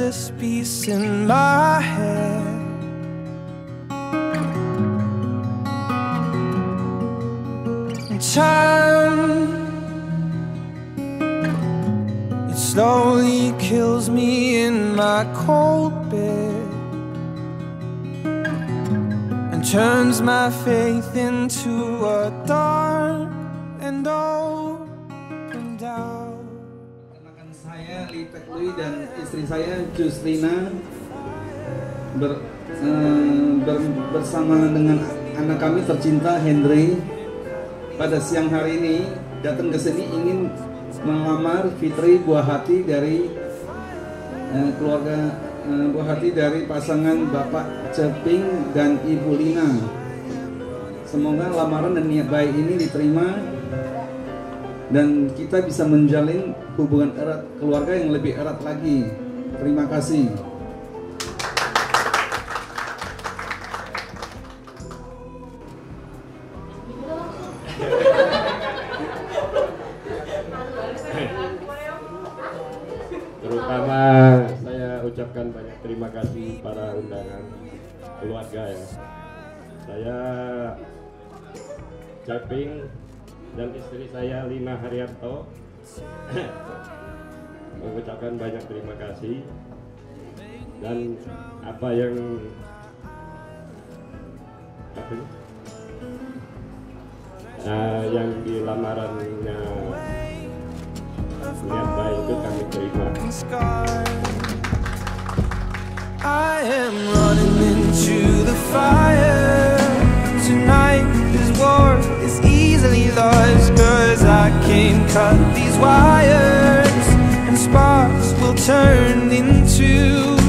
this peace in my head. And time, it slowly kills me in my cold bed and turns my faith into a dark and open doubt. Perkenalkan saya Litek Lui dan istri saya Juslina bersama dengan anak kami tercinta Henry. Pada siang hari ini datang ke sini ingin melamar Fitri buah hati dari keluarga buah hati dari pasangan Bapak Ceping dan Ibu Lina. Semoga lamaran dan niat baik ini diterima dan kita bisa menjalin hubungan erat keluarga yang lebih erat lagi. Terima kasih. Terutama saya ucapkan banyak terima kasih para undangan keluarga ya. Saya Ceping dan istri saya Lina Haryanto mengucapkan banyak terima kasih, dan apa yang di lamarannya niat baik itu kami terima. I am running into the fire tonight. This war is easily lost, 'cause I can cut these wires and sparks will turn into